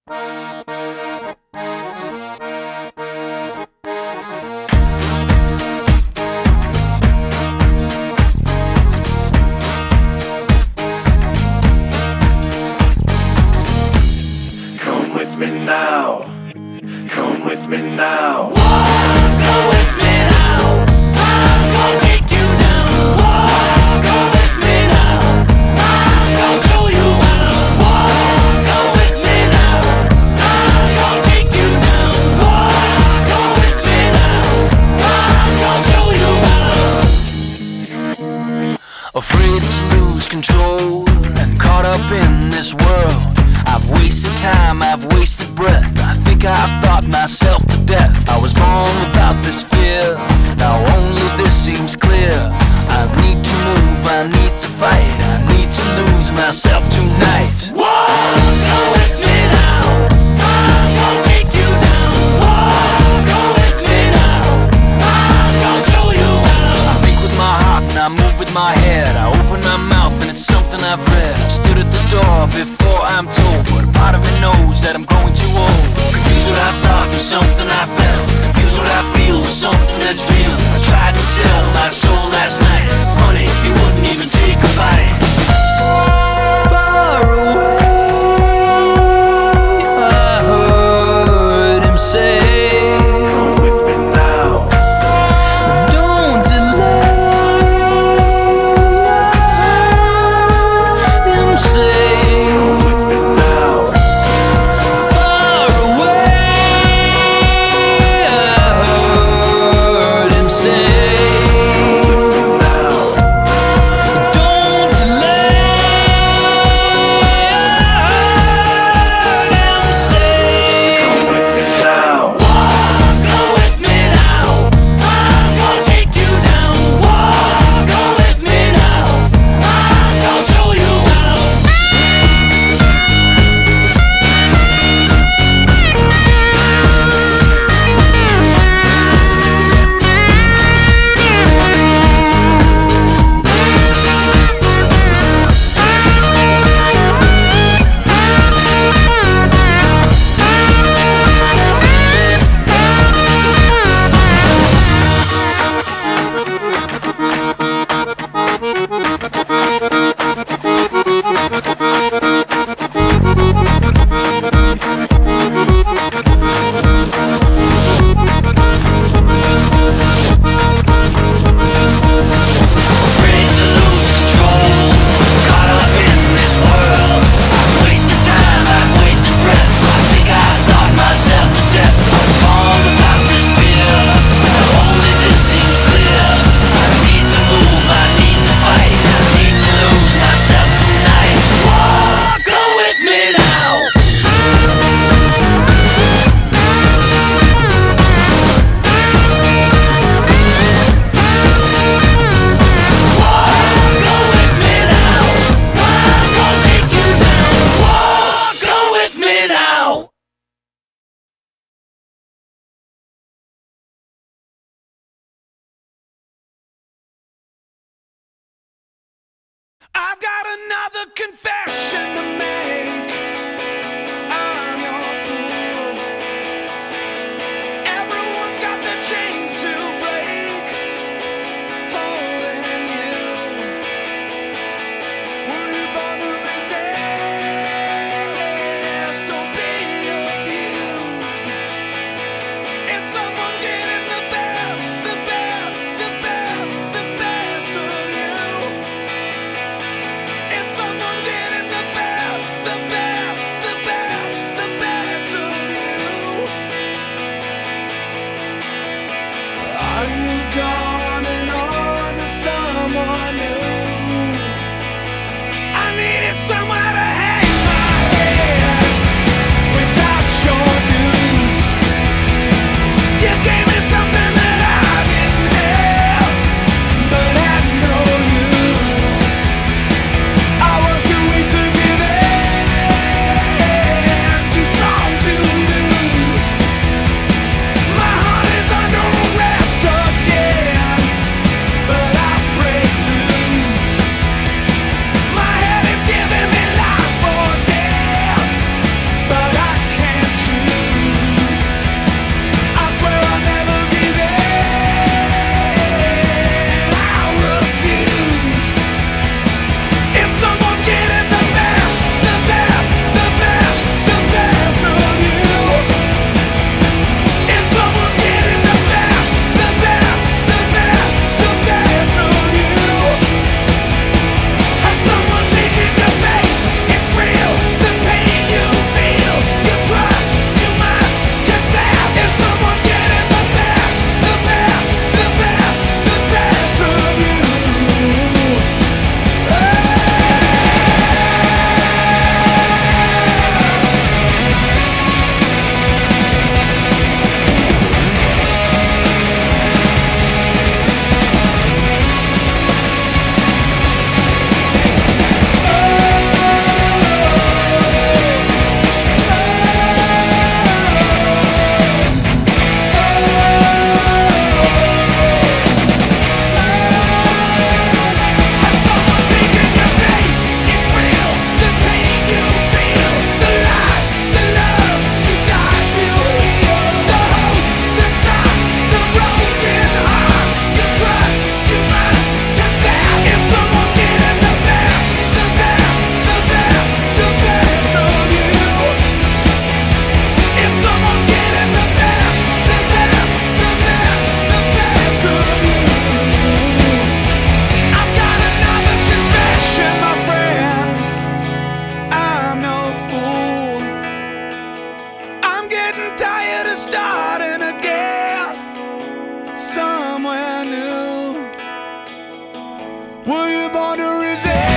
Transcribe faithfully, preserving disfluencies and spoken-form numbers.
Come with me now, come with me now. Go with me now, I'm gonna take you down. Go with me now, I'm gonna show you how. Go with me now, I'm gonna take you down. Go with me now, I'm gonna show you how. Afraid to lose control and caught up in this world. I've wasted time, I've wasted breath. I think I've thought myself to death. I was born without this fear, now only this seems clear. I need to move, I need to fight, I need to lose myself tonight. Go with me now, I'm gonna take you down. Go with me now, I'm gonna show you how. I think with my heart and I move with my head. I open my mouth and it's something I've read. I've stood at this door before I'm told, but a part of me knows that I'm growing too old. Confused what I thought was something I felt, confused what I feel was something that's real. I tried to sell my soul last night. Funny, he wouldn't even take a bite. Far away, I heard him say, Come with me now, don't delay. I heard him say, come with me now, far away, I heard him say, now. don't delay. I heard him say, Come with me now, Go with me now, I'm gonna take you down. Go with me now, I'm gonna show you how. Afraid to lose control, caught up in this world. I've wasted time, I've wasted breath. I think I thought myself to death. I was born without this fear, now only this seems clear. I need to move, I need to fight, I need to lose myself tonight. Go with me now. Go with me now, I'm gonna take you down. Go with me now. I've got another confession to make. I'm your fool. Everyone's got the chains to break, holding you. Were you born to resist or be abused? Is someone getting the best, the best, the best, the best of you? Is someone getting the best, the Were you born to resist?